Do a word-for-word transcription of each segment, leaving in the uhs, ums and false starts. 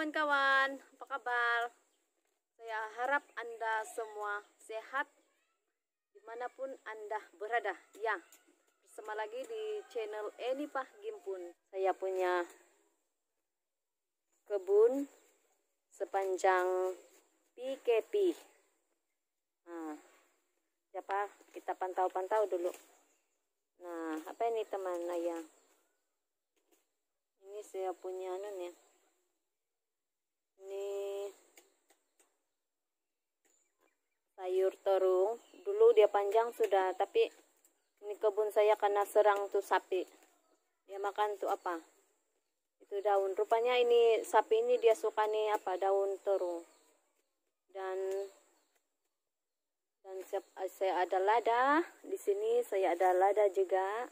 kawan-kawan, apa kabar? Saya harap Anda semua sehat dimanapun Anda berada. Ya, bersama lagi di channel Enipah Gimpun. Saya punya kebun sepanjang P K P. Nah, siapa? Kita pantau-pantau dulu. Nah, apa ini teman Naya? Ini saya punya anu nih. Ini sayur terung. Dulu dia panjang sudah, tapi ini kebun saya karena serang tuh sapi. Dia makan tuh apa? Itu daun. Rupanya ini sapi ini dia suka nih apa? Daun terung. Dan dan saya, saya ada lada di sini. Saya ada lada juga.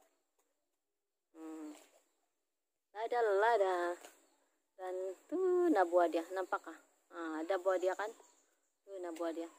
Hmm. Ada lada. Dan tuh nah buah dia, nampak kah? Nah, ada buah dia kan? Tuh nah buah dia.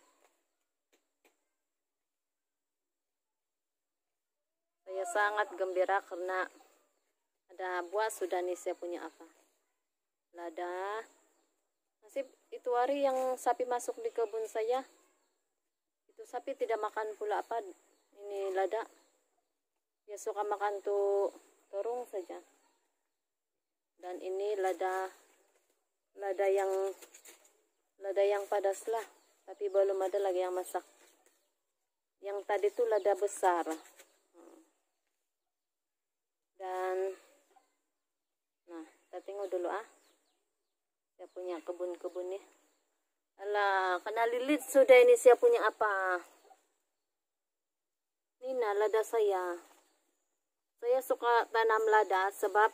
Saya sangat gembira karena ada buah sudah nih saya punya apa? Lada. Nasib itu hari yang sapi masuk di kebun saya. Itu sapi tidak makan pula apa? Ini lada. Dia suka makan tuh terung saja. Dan ini lada lada yang lada yang padas lah, tapi belum ada lagi yang masak. Yang tadi tuh lada besar. Dan nah, kita tengok dulu ah. Saya punya kebun-kebun nih. Alah, kena lilit sudah ini saya punya apa? Ini nah lada saya. Saya suka tanam lada sebab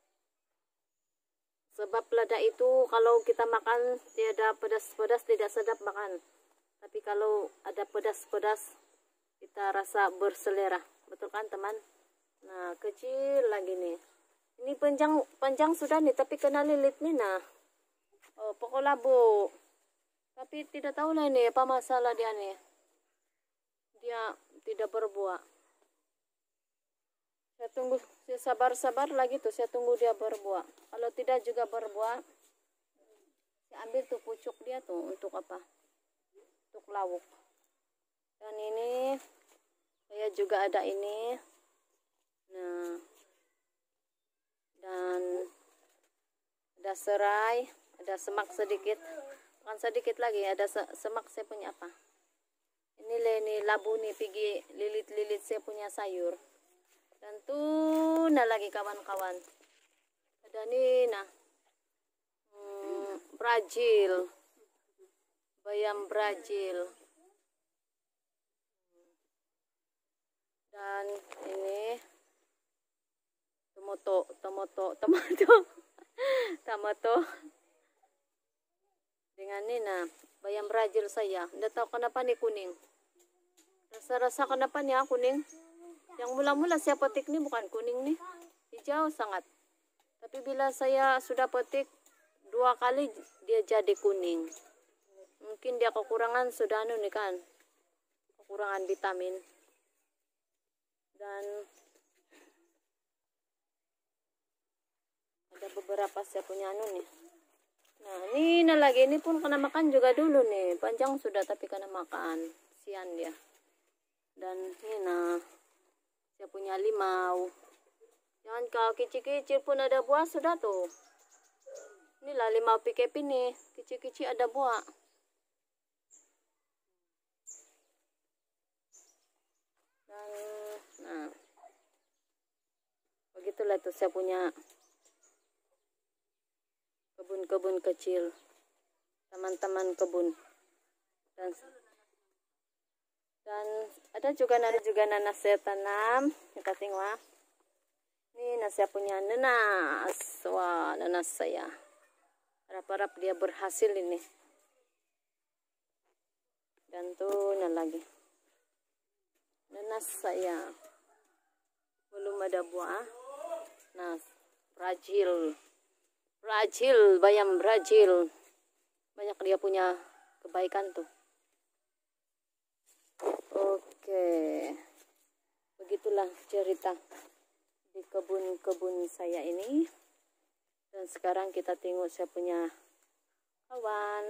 Sebab lada itu kalau kita makan tiada pedas-pedas tidak sedap makan. Tapi kalau ada pedas-pedas kita rasa berselera. Betul kan teman? Nah kecil lagi nih. Ini panjang panjang sudah nih tapi kena lilit nih nah. Oh pokok labu. Tapi tidak tahu lah ini apa masalah dia nih. Dia tidak berbuah. Saya tunggu, saya sabar-sabar lagi tuh, saya tunggu dia berbuah. Kalau tidak juga berbuah, saya ambil tuh pucuk dia tuh untuk apa? Untuk lauk. Dan ini, saya juga ada ini. Nah, dan ada serai, ada semak sedikit. Bukan sedikit lagi, ada semak saya punya apa? Ini ini labu nih, pergi lilit-lilit saya punya sayur. Dan tuh nah lagi kawan-kawan. Ada nih nah. Hmm, Brazil. Bayam Brazil. Dan ini tomato, tomato, tomato. Tomato. Dengan ini nah, bayam Brazil saya. Tidak tahu kenapa nih kuning. Rasa-rasa kenapa nih ah, kuning? Yang mula-mula saya petik nih bukan kuning nih, hijau sangat. Tapi bila saya sudah petik dua kali dia jadi kuning. Mungkin dia kekurangan sudah anu nih kan, kekurangan vitamin. Dan ada beberapa saya punya anu nih. Nah ini nah lagi ini pun kena makan juga dulu nih, panjang sudah tapi kena makan, sian dia. Dan ini nah. Saya punya limau. Jangan kau kecil-kecil pun ada buah sudah tuh. Inilah limau P K P nih. Kecil-kecil ada buah. Dan, nah. Begitulah tuh saya punya kebun-kebun kecil. Teman-teman kebun. Dan Dan ada juga nanas juga nanas saya tanam. Kita tengok. Ini nanas saya punya nanas. Wah, nanas saya. Harap-harap dia berhasil ini. Dan tuh nah lagi. Nanas saya. Belum ada buah. Nah, Brazil. Brazil, bayam Brazil. Banyak dia punya kebaikan tuh. Oke, begitulah cerita di kebun-kebun saya ini. Dan sekarang kita tengok saya punya kawan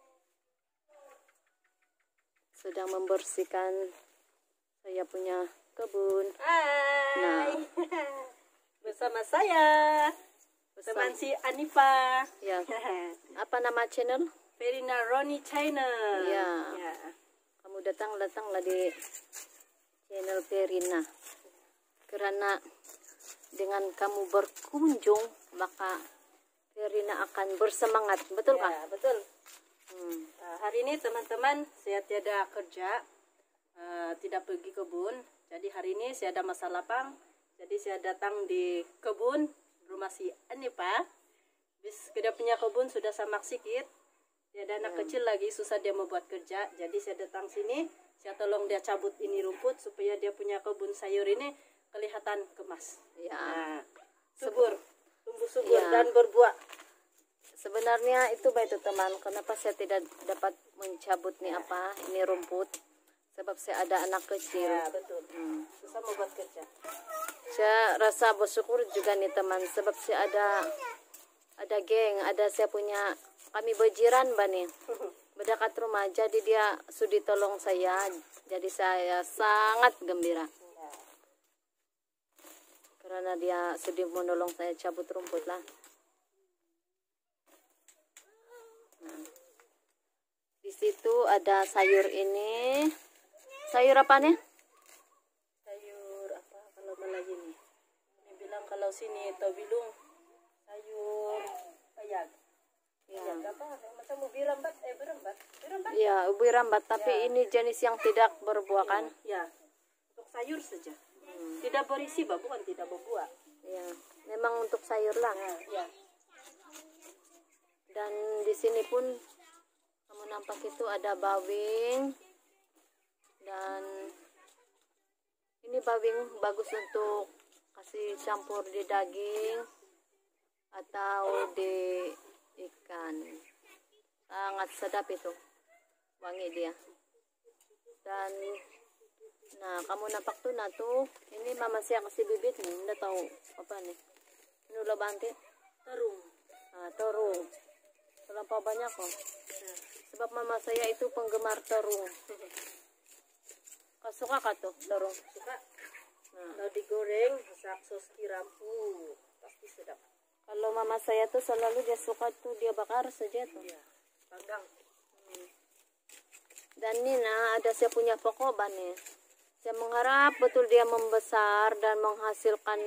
sedang membersihkan saya punya kebun. Hai. Nah, bersama saya, bersama teman si Anifa. ya. Apa nama channel? Verina Roni Channel. Ya. Ya. Kamu datang-datanglah di channel Verina. Karena dengan kamu berkunjung, maka Verina akan bersemangat. Betul Ya, kah? betul. Hmm. Uh, hari ini teman-teman saya tiada kerja, uh, tidak pergi kebun. Jadi hari ini saya ada masa lapang. Jadi saya datang di kebun rumah si Anifa. Bis kita punya kebun sudah samak sikit. Dia ada anak Ya. kecil lagi, susah dia mau buat kerja. Jadi saya datang sini, saya tolong dia cabut ini rumput supaya dia punya kebun sayur ini kelihatan kemas. Ya. Nah, subur, tumbuh subur Ya. dan berbuah. Sebenarnya itu baik itu teman. Kenapa saya tidak dapat mencabut nih apa ini rumput? Sebab saya ada anak kecil. Ya, betul. Hmm. Susah mau buat kerja. Saya rasa bersyukur juga nih teman. Sebab saya ada ada geng, ada saya punya kami berjiran bani. Berdekat rumah. Jadi dia sudi tolong saya. Jadi saya sangat gembira. Ya. Karena dia sudi menolong saya cabut rumput lah. Nah, di situ ada sayur ini. Sayur apa nih? Sayur apa kalau Melayu nih? Ini bilang kalau sini tobilung sayur bayag. Ya. Bayag apa? Macam ubi rambat, eh berambat, berambat. Ya, ubi rambat. Tapi Ya. ini jenis yang tidak berbuah kan? Ya, untuk sayur saja. Tidak berisi, bah, bukan tidak berbuah. Ya, memang untuk sayur lah. Ya, ya. Dan di sini pun kamu nampak itu ada bawing. Dan ini bawing bagus untuk kasih campur di daging atau di ikan. Sangat sedap itu. Wangi dia. Dan nah, kamu nampak tuh nah tuh. Ini mama saya kasih bibit nih. Udah tahu apa nih? Ini udah banting. Terung. Nah, terung. Terlampau banyak kok. Ya. Sebab mama saya itu penggemar terung. Kau suka kah tuh terung? Suka. Nah, Kalau digoreng, masak sos tiram, uh, pasti sedap. kalau mama saya tuh selalu dia suka tuh dia bakar saja tuh. Ya, panggang. Dan ini nah ada saya punya pokok nih. Saya mengharap betul dia membesar dan menghasilkan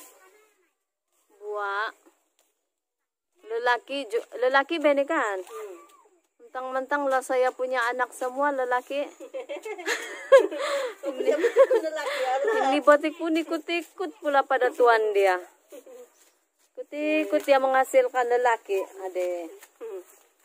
buah. Lelaki ju- lelaki bene kan? Hmm. Mentang-mentang lah saya punya anak semua lelaki. Dia betul lelaki Allah. Ini botik pun ikut-ikut pula pada tuan dia. Ikut-ikut dia menghasilkan lelaki. Ade. Hmm.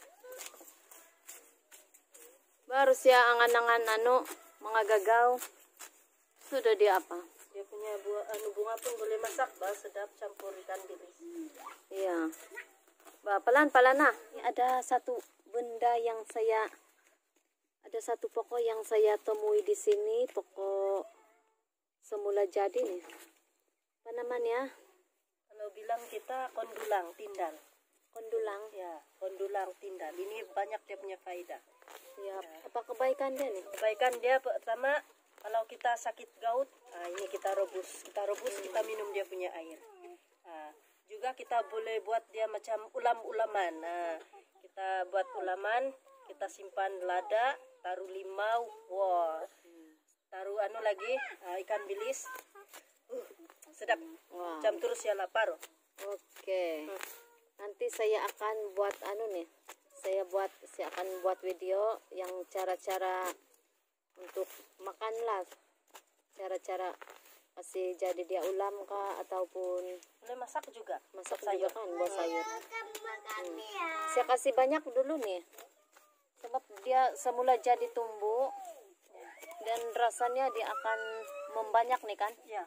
Baru siya angan-angan anu mga gagaw. Sudah dia apa? Dia punya buah anu bunga pun boleh masak, bah, sedap campur ikan bilis. Iya. Ba, pelan-pelan nah. Ini ada satu benda yang saya ada satu pokok yang saya temui di sini, pokok semula jadi nih. Apa namanya? Kalau bilang kita kondulang tindal. Kondulang. Ya, kondulang tindal. Ini banyak dia punya faedah. Ya, apa kebaikan dia nih? Kebaikan dia pertama, kalau kita sakit gout, nah ini kita rebus, kita rebus, kita minum dia punya air. Nah, juga kita boleh buat dia macam ulam-ulaman. Nah, kita buat ulaman, kita simpan lada, taruh limau, wah, taruh anu lagi, ah, ikan bilis, uh, sedap. Wah. Macam terus ya lapar. Oke. Hmm. Nanti saya akan buat anu nih. Saya buat saya akan buat video yang cara-cara untuk makan lah. Cara-cara kasih jadi dia ulam kah ataupun Boleh masak juga. masak sayur. juga kan buat sayur. Hmm. Saya kasih banyak dulu nih. Sebab dia semula jadi tumbuh dan rasanya dia akan membanyak nih kan. Ya.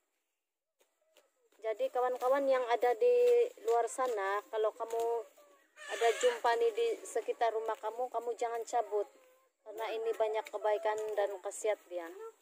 Jadi kawan-kawan yang ada di luar sana, kalau kamu ada jumpa nih di sekitar rumah kamu, kamu jangan cabut. Karena ini banyak kebaikan dan khasiat dia.